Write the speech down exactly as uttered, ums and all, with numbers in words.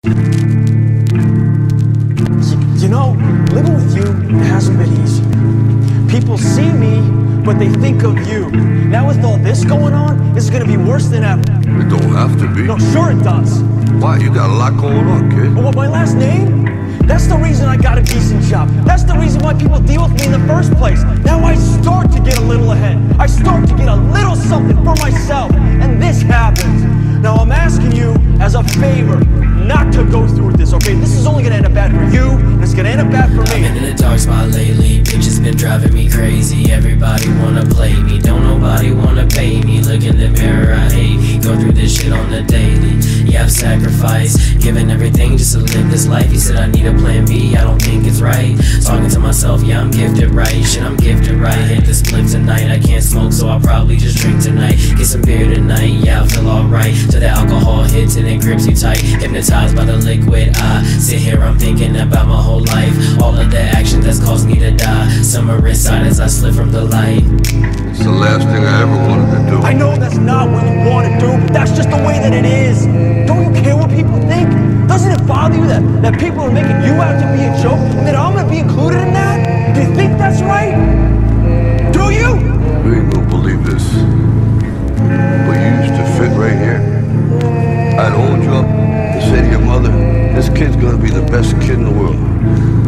You know, living with you, it hasn't been easy. People see me, but they think of you. Now with all this going on, this is gonna be worse than ever. It don't have to be. No, sure it does. Why? You got a lot going on, kid. Well, my last name? That's the reason I got a decent job. That's the reason why people deal with me in the first place. Now I start to get a little ahead. I start to get a little something for myself. And this happens. Now I'm asking you as a favor not to go through with this, okay? This is only gonna end up bad for you, and it's gonna end up bad for me. I've been in a dark spot lately, bitches been driving me crazy. Everybody wanna play me, don't nobody wanna pay me. Look in the mirror, I hate me, go through this shit on the daily. Yeah, I've sacrificed, giving everything just to live this life. He said I need a plan B, I don't think it's right. Talking to myself, yeah, I'm gifted right. Shit, I'm gifted right. Hit the spliff tonight, I can't smoke, so I'll probably just drink tonight. Get some beer tonight, yeah, I feel alright. Till the alcohol hits and it grips you tight. Hypnotized by the liquid, I sit here, I'm thinking about my whole life. All of the action that's caused me to die. Summer inside as I slip from the light. It's the last thing I ever wanted to do. I know that's not what you want to do, but that's just the way that it is. Don't you care what people think? Doesn't it bother you that, that people are making you out to be a joke and that I'm going to be included in that? Do you think that's right? Do you? You ain't gonna believe this, but you used to fit right here. I'd hold you up and say to your mother, this kid's gonna be the best kid in the world.